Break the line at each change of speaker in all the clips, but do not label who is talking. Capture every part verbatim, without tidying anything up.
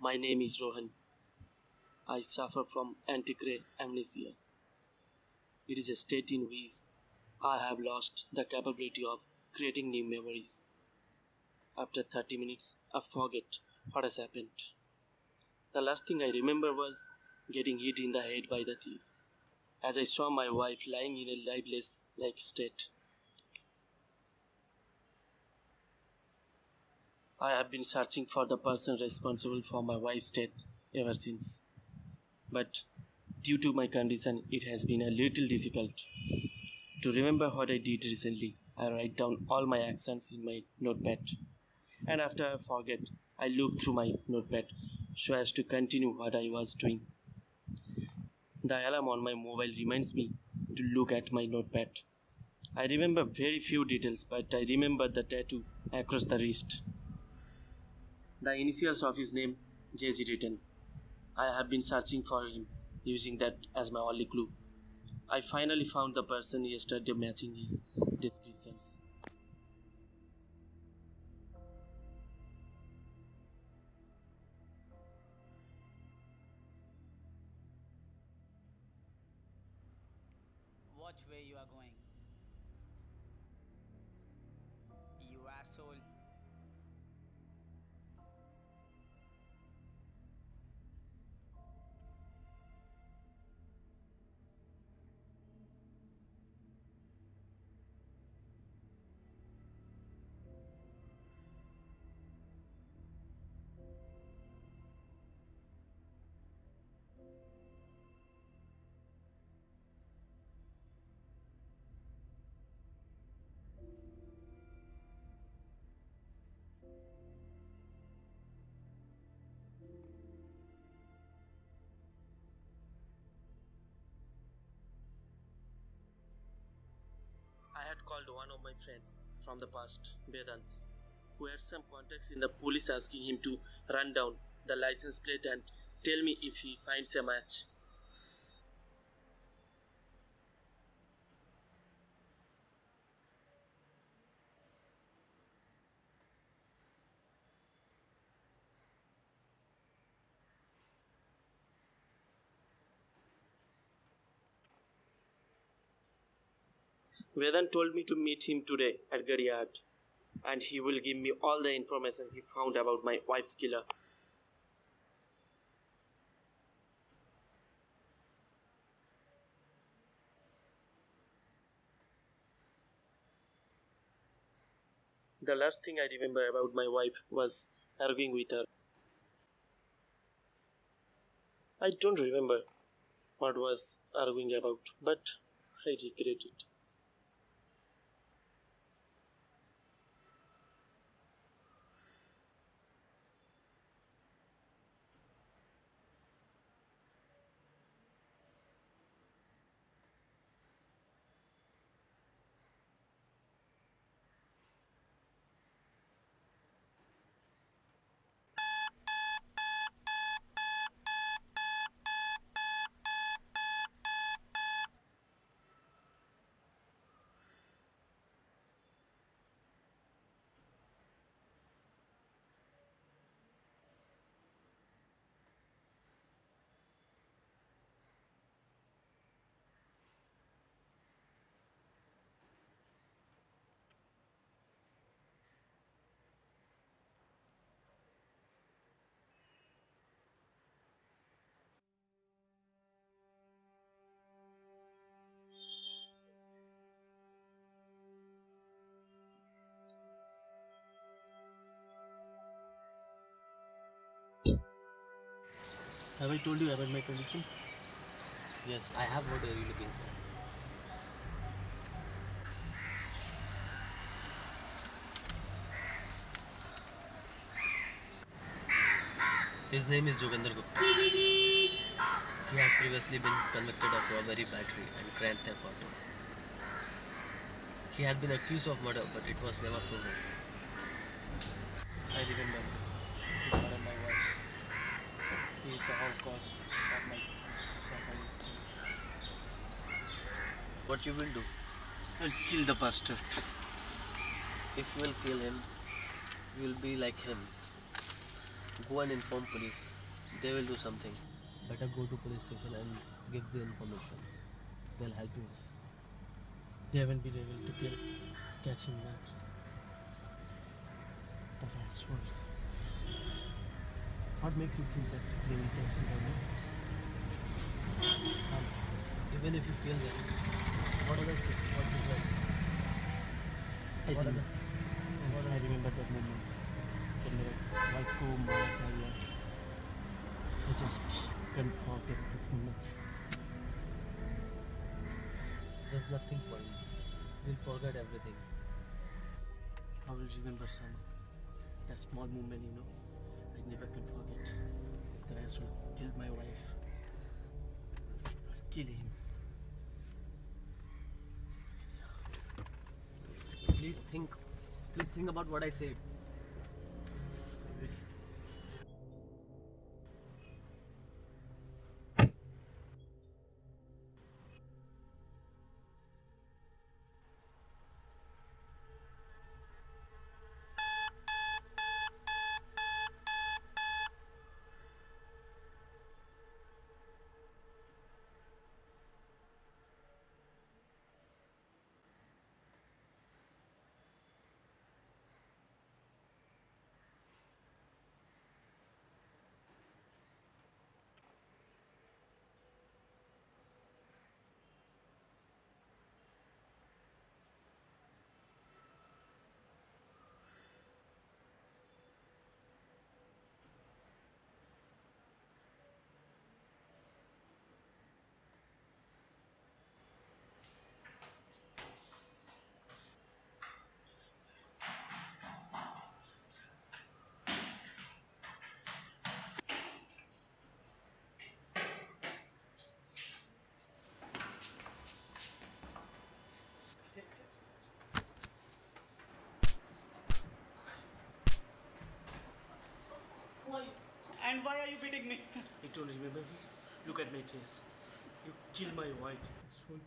My name is Rohan. I suffer from antiquary amnesia. It is a state in which I have lost the capability of creating new memories. After thirty minutes, I forget what has happened. The last thing I remember was getting hit in the head by the thief, as I saw my wife lying in a lifeless like state. I have been searching for the person responsible for my wife's death ever since. But due to my condition, it has been a little difficult to remember what I did recently. I write down all my actions in my notepad, and after I forget, I look through my notepad so as to continue what I was doing. The alarm on my mobile reminds me to look at my notepad. I remember very few details, but I remember the tattoo across the wrist. The initials of his name, J G written. I have been searching for him, using that as my only clue. I finally found the person yesterday matching his descriptions.
Watch where you are going. You asshole.
I had called one of my friends from the past, Vedant, who had some contacts in the police asking him to run down the license plate and tell me if he finds a match. Vedant told me to meet him today at Gadiad, and he will give me all the information he found about my wife's killer. The last thing I remember about my wife was arguing with her. I don't remember what was arguing about, but I regret it. Have I told you about my condition?
Yes, I have. What are you looking for? His name is Jogendra Gupta. He has previously been convicted of robbery, battery and grand theft auto. He had been accused of murder, but it was never proven.
I remember. He murdered my wife. He is the whole cause of my suffering.
What you will do?
I'll kill the bastard.
If you will kill him, you will be like him. Go and inform police. they will do something. Better go to police station and give the information. They'll help you.
They haven't been able to kill, catch him yet. That asshole. What makes you think that they will catch him by now?
And even if you kill them, what are the what's the next?
I
What
think,
are
I, I remember that moment. जब मेरा wife को मारा था यार. I just can't forget this moment.
There's nothing point. We'll forget everything.
I will remember, son. That small moment, you know. I never can forget. That asshole killed my wife. I'll kill him.
Please think. Please think about what I said.
And why are you beating me?
You don't remember me? Look at my face. You killed my wife. Asshole.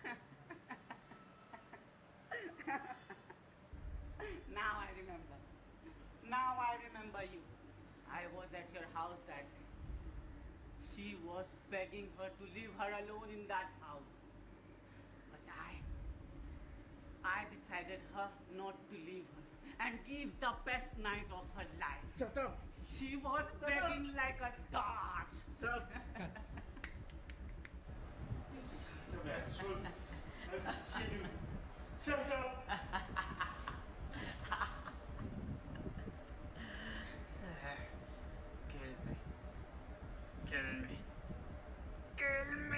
Now I remember. Now I remember you. I was at your house that day. She was begging her to leave her alone in that house. But I, I decided her not to leave her and give the best night of her life.
Shut up!
She was
Shut
begging like a dog.
Shut up! You son of an asshole. I will kill you. Shut up!
Kill me. Kill me. Kill me.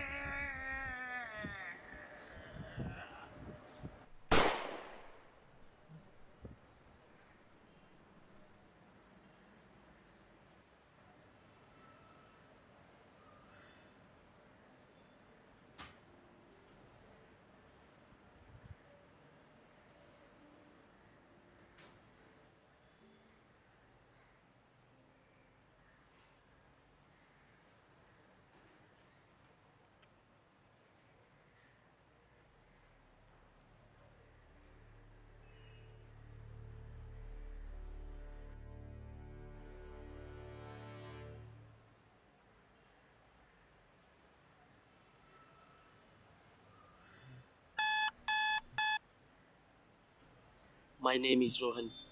My name is Rohan.